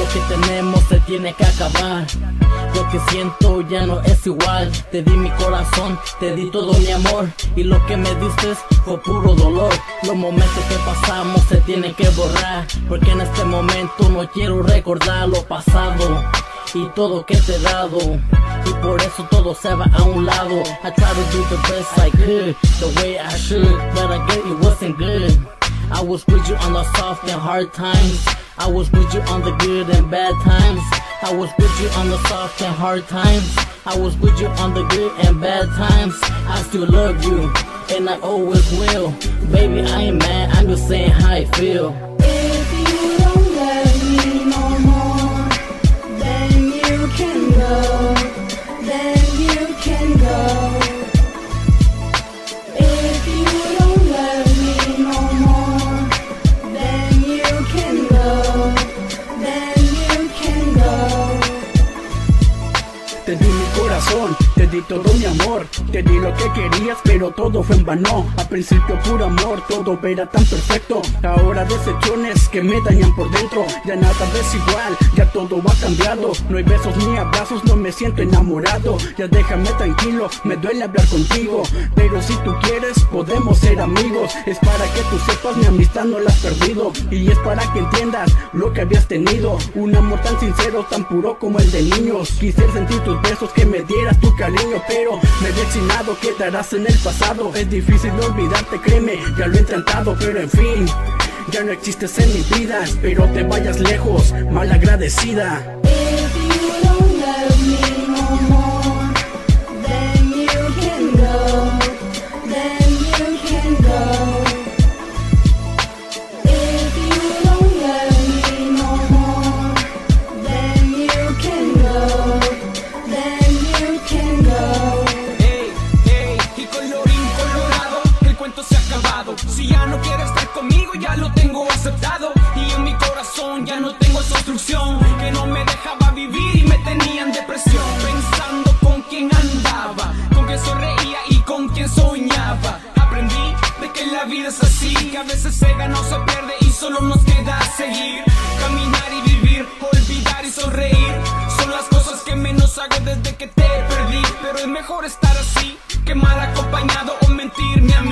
que tenemos se tiene que acabar. Lo que siento ya no es igual. Te di mi corazón, te di todo mi amor, y lo que me diste fue puro dolor. Los momentos que pasamos se tienen que borrar, porque en este momento no quiero recordar lo pasado y todo que te he dado, y por eso todo se va a un lado. I try to do the best I could, the way I should, but I guess it wasn't good. I was with you on the soft and hard times, I was with you on the good and bad times. I was with you on the soft and hard times, I was with you on the good and bad times. I still love you, and I always will. Baby, I ain't mad, I'm just saying how I feel. If you don't love me no more, then you can go, then you can go. If you don't love me no more, then you can go, then you can go. Te di mi corazón, te di todo mi amor, te di lo que querías, pero todo fue en vano. Al principio puro amor, todo era tan perfecto. Ahora decepciones que me dañan por dentro. Ya nada es igual, ya todo ha cambiado. No hay besos ni abrazos, no me siento enamorado. Ya déjame tranquilo, me duele hablar contigo, pero si tú quieres podemos ser amigos. Es para que tú sepas, mi amistad no la has perdido, y es para que entiendas lo que habías tenido. Un amor tan sincero, tan puro como el de niños. Quisiera sentir tus besos, que me dieras tu cariño, pero me he designado, quedarás en el pasado. Es difícil olvidarte, créeme, ya lo he intentado, pero en fin, ya no existes en mi vida. Espero te vayas lejos, malagradecida. If you don't love me no more, then you can go, then you can go. If you don't love me no more, then you can go, then you can go. Hey, hey, y colorín colorado, el cuento se ha acabado. Si ya no quieres estar conmigo, ya lo tengo aceptado. Y en mi corazón ya no tengo esa obstrucción que no me dejaba vivir y me tenía en depresión. Pensando con quién andaba, con quién sonreía y con quién soñaba. Aprendí de que la vida es así, que a veces se gana o se pierde y solo nos queda seguir. Caminar y vivir, olvidar y sonreír, son las cosas que menos hago desde que te perdí. Pero es mejor estar así que mal acompañado o mentir, mi amigo.